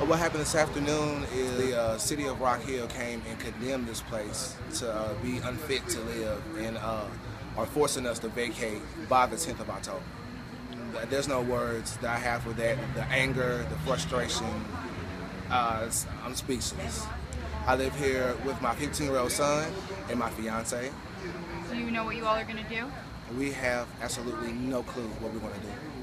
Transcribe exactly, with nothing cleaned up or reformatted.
what happened this afternoon is the uh, city of Rock Hill came and condemned this place to uh, be unfit to live and uh, are forcing us to vacate by the tenth of October. There's no words that I have for that. The anger, the frustration, uh, I'm speechless. I live here with my fifteen-year-old son and my fiance. Do you know what you all are going to do? We have absolutely no clue what we're going to do.